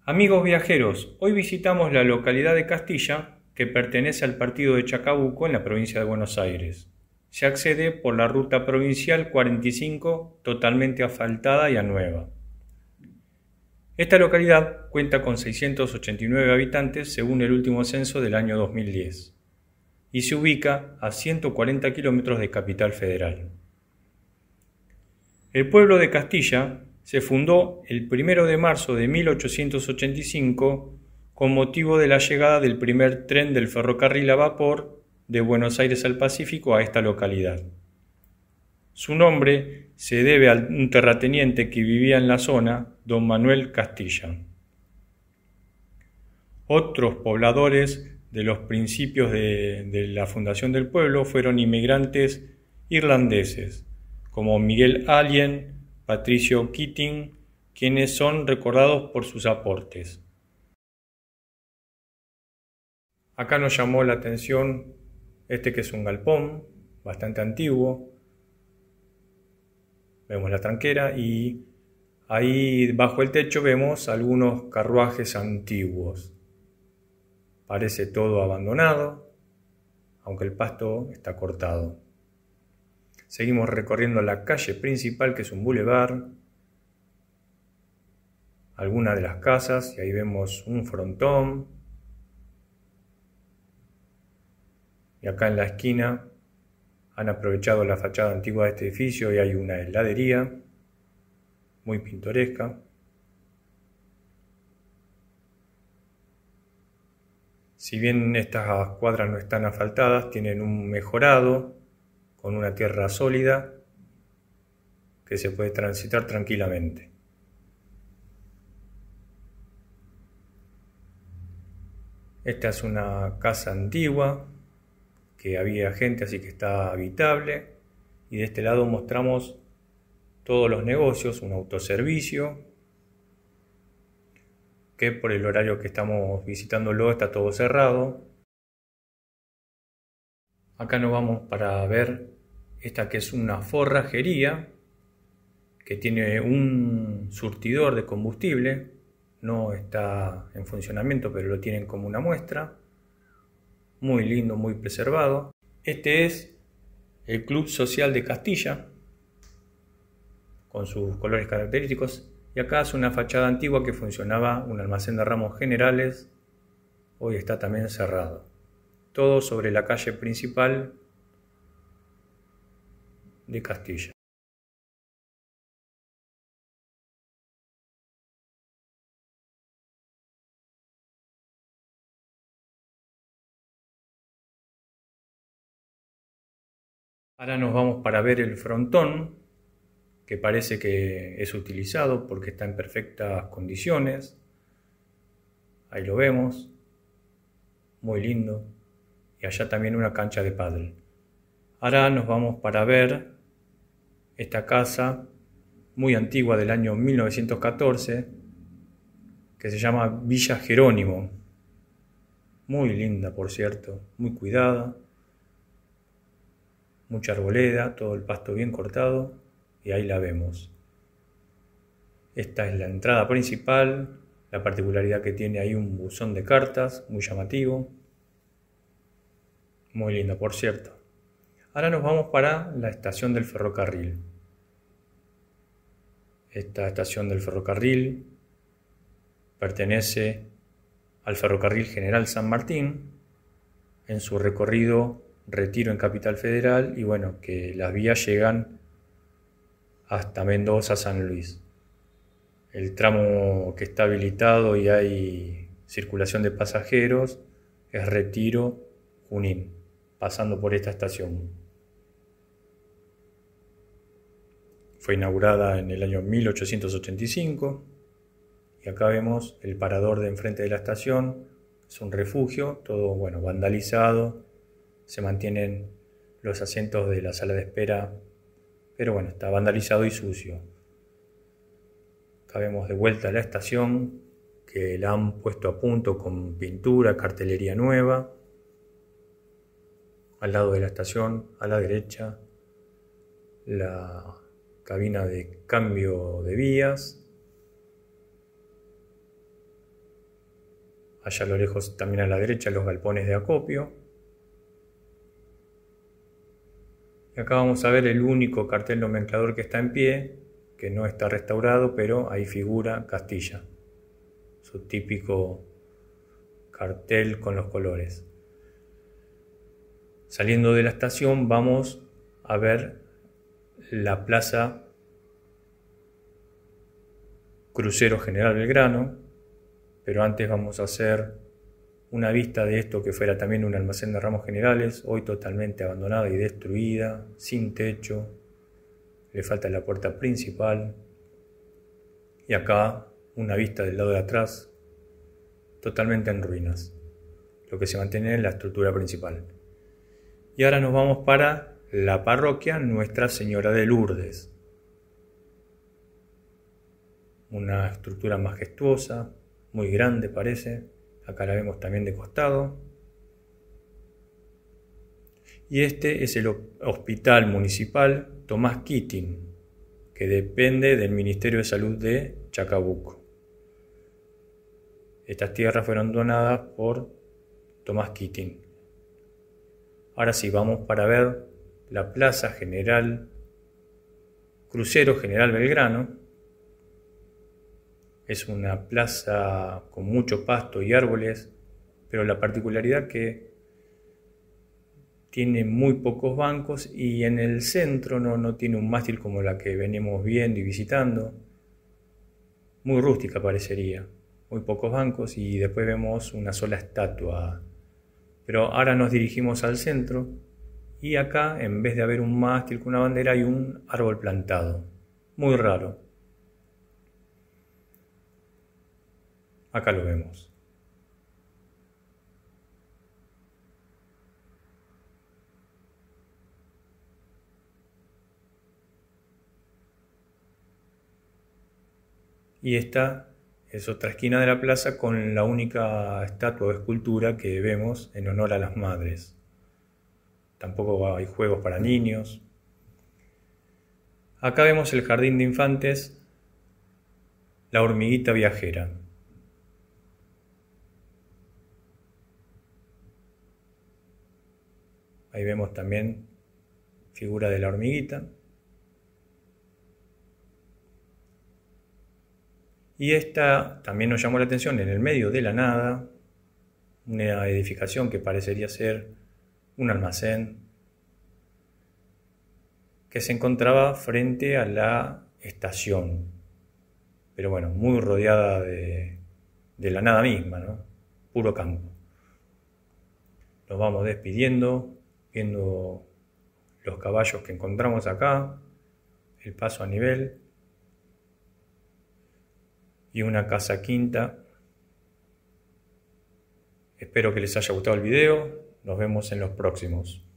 Amigos viajeros, hoy visitamos la localidad de Castilla, que pertenece al partido de Chacabuco en la provincia de Buenos Aires. Se accede por la ruta provincial 45, totalmente asfaltada y a nueva. Esta localidad cuenta con 689 habitantes según el último censo del año 2010 y se ubica a 140 kilómetros de Capital Federal. El pueblo de Castilla se fundó el 1 de marzo de 1885 con motivo de la llegada del primer tren del ferrocarril a vapor de Buenos Aires al Pacífico a esta localidad. Su nombre se debe a un terrateniente que vivía en la zona, don Manuel Castilla. Otros pobladores de los principios de la fundación del pueblo fueron inmigrantes irlandeses, como Miguel Allen, Patricio Keating, quienes son recordados por sus aportes. Acá nos llamó la atención que es un galpón bastante antiguo. Vemos la tranquera y ahí bajo el techo vemos algunos carruajes antiguos. Parece todo abandonado, aunque el pasto está cortado. Seguimos recorriendo la calle principal, que es un bulevar, algunas de las casas, y ahí vemos un frontón. Y acá en la esquina han aprovechado la fachada antigua de este edificio y hay una heladería muy pintoresca. Si bien estas cuadras no están asfaltadas, tienen un mejorado con una tierra sólida que se puede transitar tranquilamente. Esta es una casa antigua que había gente, así que está habitable. Y de este lado mostramos todos los negocios, un autoservicio, que por el horario que estamos visitándolo está todo cerrado. Acá nos vamos para ver esta que es una forrajería que tiene un surtidor de combustible. No está en funcionamiento, pero lo tienen como una muestra. Muy lindo, muy preservado. Este es el Club Social de Castilla, con sus colores característicos. Y acá es una fachada antigua que funcionaba un almacén de ramos generales. Hoy está también cerrado. Todo sobre la calle principal de Castilla. Ahora nos vamos para ver el frontón, que parece que es utilizado porque está en perfectas condiciones. Ahí lo vemos, muy lindo. Y allá también una cancha de pádel. Ahora nos vamos para ver esta casa muy antigua del año 1914 que se llama Villa Jerónimo. Muy linda, por cierto, muy cuidada. Mucha arboleda, todo el pasto bien cortado, y ahí la vemos. Esta es la entrada principal, la particularidad que tiene ahí un buzón de cartas, muy llamativo. Muy linda, por cierto. Ahora nos vamos para la estación del ferrocarril. Esta estación del ferrocarril pertenece al Ferrocarril General San Martín, en su recorrido Retiro en Capital Federal, y bueno, que las vías llegan hasta Mendoza, San Luis. El tramo que está habilitado y hay circulación de pasajeros es Retiro, Junín, pasando por esta estación. Fue inaugurada en el año 1885 y acá vemos el parador de enfrente de la estación. Es un refugio, todo vandalizado. Se mantienen los asientos de la sala de espera, pero está vandalizado y sucio. Acá vemos de vuelta la estación, que la han puesto a punto con pintura, cartelería nueva. Al lado de la estación, a la derecha, la cabina de cambio de vías. Allá a lo lejos, también a la derecha, los galpones de acopio. Y acá vamos a ver el único cartel nomenclador que está en pie, que no está restaurado, pero ahí figura Castilla, su típico cartel con los colores. Saliendo de la estación vamos a ver la plaza Crucero General Belgrano, pero antes vamos a hacer una vista de esto que fuera también un almacén de ramos generales, hoy totalmente abandonada y destruida, sin techo, le falta la puerta principal, y acá una vista del lado de atrás, totalmente en ruinas, lo que se mantiene en la estructura principal. Y ahora nos vamos para la parroquia Nuestra Señora de Lourdes. Una estructura majestuosa, muy grande parece. Acá la vemos también de costado. Y este es el Hospital Municipal Tomás Kitting, que depende del Ministerio de Salud de Chacabuco. Estas tierras fueron donadas por Tomás Kitting. Ahora sí, vamos para ver la Plaza General, Crucero General Belgrano. Es una plaza con mucho pasto y árboles, pero la particularidad que tiene muy pocos bancos y en el centro no tiene un mástil como la que venimos viendo y visitando. Muy rústica parecería, muy pocos bancos y después vemos una sola estatua. Pero ahora nos dirigimos al centro y acá, en vez de haber un mástil con una bandera, hay un árbol plantado. Muy raro. Acá lo vemos. Y esta es otra esquina de la plaza con la única estatua o escultura que vemos en honor a las madres. Tampoco hay juegos para niños. Acá vemos el jardín de infantes, la hormiguita viajera. Ahí vemos también figura de la hormiguita. Y esta también nos llamó la atención en el medio de la nada, una edificación que parecería ser un almacén que se encontraba frente a la estación, pero bueno, muy rodeada de la nada misma, ¿no? Puro campo. Nos vamos despidiendo, viendo los caballos que encontramos acá, el paso a nivel y una casa quinta. Espero que les haya gustado el video, nos vemos en los próximos.